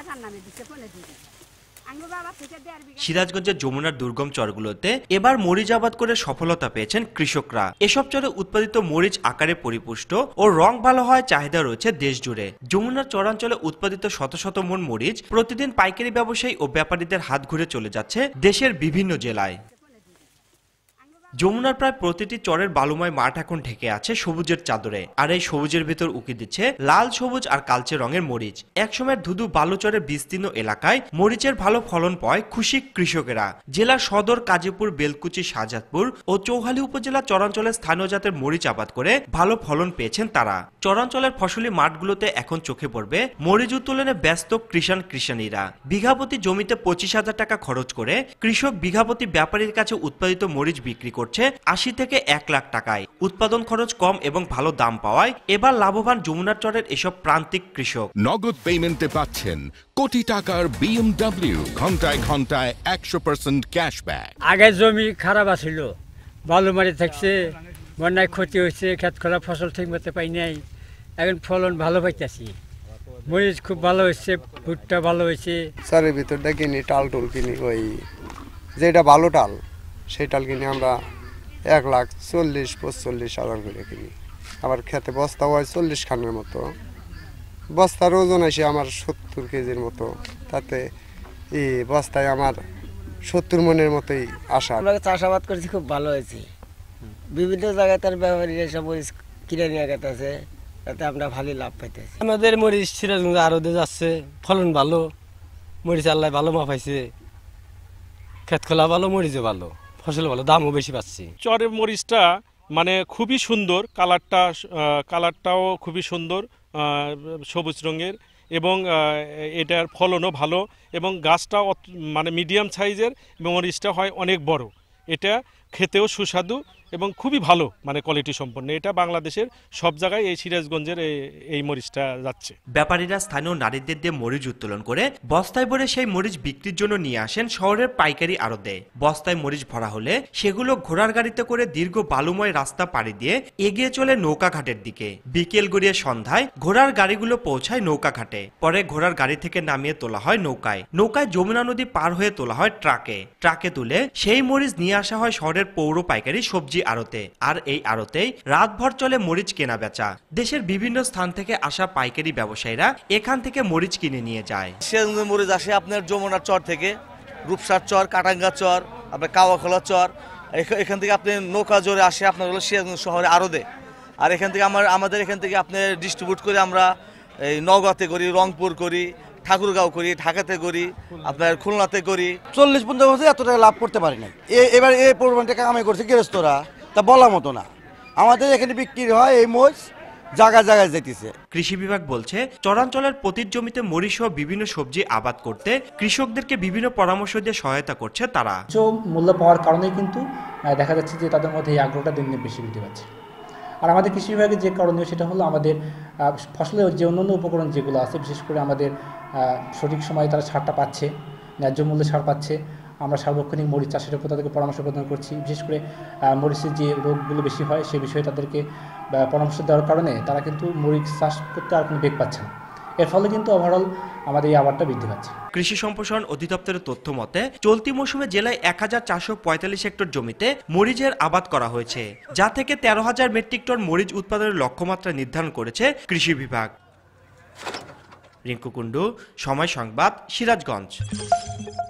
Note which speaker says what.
Speaker 1: সিরাজগঞ্জের যমুনার দুর্গম চরগুলোতে এবার মরিচ আবাদ করে সফলতা পেয়েছেন কৃষকরা। এসব চরে উৎপাদিত মরিচ আকারে পরিপুষ্ট ও রং ভালো হয় চাহিদা রয়েছে দেশ জুড়ে। যমুনার চরাঞ্চলে উৎপাদিত শত শত মন মরিচ প্রতিদিন পাইকারি ব্যবসায়ী ও ব্যাপারীদের হাত ঘুরে চলে যাচ্ছে দেশের বিভিন্ন জেলায়। যমুনার প্রায় প্রতিটি চরের বালুময় মাঠ এখন ঢেকে আছে সবুজের চাদরে, আর এই সবুজের ভেতর উকি দিচ্ছে লাল, সবুজ আর কালচে রঙের মরিচ। একসময় ধুধু বালুচরের বিস্তীর্ণ এলাকায় মরিচের ভালো ফলন পায় খুশি কৃষকেরা। জেলার সদর, কাজীপুর, বেলকুচি, শাহজাদপুর ও চৌহালি উপজেলা চরাঞ্চলের স্থানীয় জাতের মরিচ আবাদ করে ভালো ফলন পেয়েছেন তারা। চরাঞ্চলের ফসলি মাঠগুলোতে এখন চোখে পড়বে মরিচ উত্তোলনে ব্যস্ত কৃষাণীরা। বিঘাপতি জমিতে 25,000 টাকা খরচ করে কৃষক বিঘাপতি ব্যাপারীর কাছে উৎপাদিত মরিচ বিক্রি করছে 80 থেকে 1 লাখ টাকায়। উৎপাদন খরচ কম এবং ভালো দাম পাওয়ায় এবার লাভবান যমুনার চরের এসব প্রান্তিক কৃষক।
Speaker 2: নগদ পেমেন্টে পাচ্ছেন কোটি টাকার BMW, ঘন্টায় ঘন্টায় 100% ক্যাশব্যাক।
Speaker 3: আগে জমি খারাপ আছিল, বালু মারি থাকছে, বন্যায় ক্ষতি হয়েছে, খেত খোলা ফসল ঠিক মতো পাই নাই। এখন ফলন ভালো পাইতেছি, মরিচ খুব ভালো হয়েছে, ভুট্টা ভালো হয়েছে।
Speaker 4: সারের ভিতরটা কিনি, টাল টুল কিনি, ওই যেটা ভালো টাল সেই টাল কিনে আমরা 1,40,45,000 করে কিনি। আবার খেতে বস্তা হয় 40 খানের মতো, বস্তার ওজন আসে আমার 70 কেজির মতো, তাতে এই বস্তায় আমার 70 মনের মতোই আসা।
Speaker 5: আমরা চাষাবাদ করছি, খুব ভালো হয়েছে। বিভিন্ন জায়গায় তার ব্যবহারীরা সব মরিচ কিনে নিয়ে গেছে, তাতে আমরা ভালোই লাভ পাইতেছি।
Speaker 6: আমাদের মরিচ সিরাজগঞ্জ আরদে যাচ্ছে, ফলন ভালো, মরিচ আল্লাহ ভালো মাপাইছে, খেত খোলা ভালো, মরিচও ভালো, ফসল ভালো, দামও বেশি পাচ্ছি।
Speaker 7: চরের মরিচটা মানে খুবই সুন্দর, কালারটাও খুবই সুন্দর, সবুজ রঙের, এবং এটার ফলনও ভালো, এবং গাছটা মানে মিডিয়াম সাইজের, এবং মরিচটা হয় অনেক বড়। এটা খেতেও সুস্বাদু এবং খুবই ভালো, মানে কোয়ালিটি সম্পন্ন। এটা বাংলাদেশের সব জায়গায় এই সিরাজগঞ্জের এই মরিচটা যাচ্ছে।
Speaker 1: ব্যাপারীরা স্থানীয় নারীদের দিয়ে মরিচ উত্তোলন করে বস্তায় ভরে সেই মরিচ বিক্রির জন্য নিয়ে আসেন শহরের পাইকারি আড়তে। বস্তায় মরিচ ভরা হলে সেগুলো ঘোড়ার গাড়িতে করে দীর্ঘ বালুময় রাস্তা পাড়ি দিয়ে এগিয়ে চলে নৌকাঘাটের দিকে। বিকেল গড়িয়ে সন্ধ্যায় ঘোড়ার গাড়িগুলো পৌঁছায় নৌকাঘাটে। পরে ঘোড়ার গাড়ি থেকে নামিয়ে তোলা হয় নৌকায়। নৌকায় যমুনা নদী পার হয়ে তোলা হয় ট্রাকে তুলে সেই মরিচ নিয়ে আসা হয় শহরের পৌর পাইকারি সবজি আড়তে। আর এই আড়তেই রাতভর চলে মরিচ কেনা বেচা। দেশের বিভিন্ন স্থান থেকে আসা পাইকারি ব্যবসায়ীরা এখান থেকে মরিচ কিনে নিয়ে যায়।
Speaker 8: সিরাজগঞ্জের মরিচ আসে আপনার যমুনার চর থেকে, রূপসার চর, কাটাঙ্গা চর, আপনার কাওয়াখোলা চর, এখান থেকে আপনি নৌকা জোরে আসে আপনার হলো সিরাজগঞ্জ শহরে আড়তে। আর এখান থেকে আমাদের এখান থেকে আপনি ডিস্ট্রিবিউট করে আমরা এই নওগাঁতে করি, রংপুর করি, ঠাকুরগাঁও করি, ঢাকাতে করি, আপনার খুলনাতে করি।
Speaker 9: 40-50 বছর এত টাকা লাভ করতে পারি না। এবার এই পরিমাণ টাকা কামাই করছে গৃহস্থরা, তা বলার মতো না। আমাদের এখানে বিক্রি হয় এই মরিচ জায়গায় জায়গায় যেতেছে।
Speaker 1: কৃষি বিভাগ বলছে চরাঞ্চলের প্রতি জমিতে মরিচ সহ বিভিন্ন সবজি আবাদ করতে কৃষকদেরকে বিভিন্ন পরামর্শ দিয়ে সহায়তা করছে তারা।
Speaker 10: উচ্চ মূল্য পাওয়ার কারণেই কিন্তু দেখা যাচ্ছে যে তাদের মধ্যে এই আগ্রহটা দিন দিন বেশি বৃদ্ধি পাচ্ছে। আর আমাদের কৃষি বিভাগের যে করণীয় সেটা হলো আমাদের ফসলের যে অন্যান্য উপকরণ যেগুলো আছে, বিশেষ করে আমাদের সঠিক সময়ে তারা সারটা পাচ্ছে, ন্যায্য মূল্যে সার পাচ্ছে। আমরা সার্বক্ষণিক মরিচ চাষের উপর তাদেরকে পরামর্শ প্রদান করছি। বিশেষ করে মরিচের যে রোগগুলো বেশি হয় সে বিষয়ে তাদেরকে পরামর্শ দেওয়ার কারণে তারা কিন্তু মরিচ চাষ করতে আর কোনো বেগ পাচ্ছে না। এর ফলে কিন্তু ওভারঅল আমাদের এই আবাদটা বৃদ্ধি পাচ্ছে।
Speaker 1: কৃষি সম্প্রসারণ অধিদপ্তরের তথ্য মতে চলতি মৌসুমে জেলায় 1445 হেক্টর জমিতে মরিচের আবাদ করা হয়েছে, যা থেকে 13,000 মেট্রিক টন মরিচ উৎপাদনের লক্ষ্যমাত্রা নির্ধারণ করেছে কৃষি বিভাগ। রিঙ্কু কুণ্ডু, সময় সংবাদ, সিরাজগঞ্জ।